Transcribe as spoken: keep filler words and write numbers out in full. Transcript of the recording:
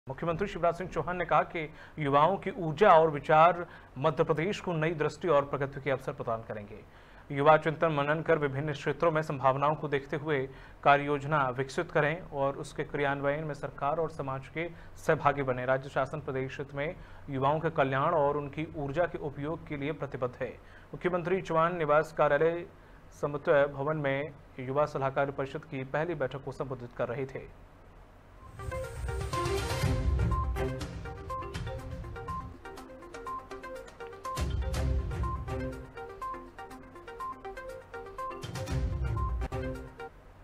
मुख्यमंत्री शिवराज सिंह चौहान ने कहा कि युवाओं की ऊर्जा और विचार मध्य प्रदेश को नई दृष्टि और प्रगति के अवसर प्रदान करेंगे। युवा चिंतन मनन कर विभिन्न क्षेत्रों में संभावनाओं को देखते हुए कार्य योजना विकसित करें और उसके क्रियान्वयन में सरकार और समाज के सहभागी बने। राज्य शासन प्रदेश हित में युवाओं के कल्याण और उनकी ऊर्जा के उपयोग के लिए प्रतिबद्ध है। मुख्यमंत्री चौहान निवास कार्यालय समन्वय भवन में युवा सलाहकार परिषद की पहली बैठक को संबोधित कर रहे थे।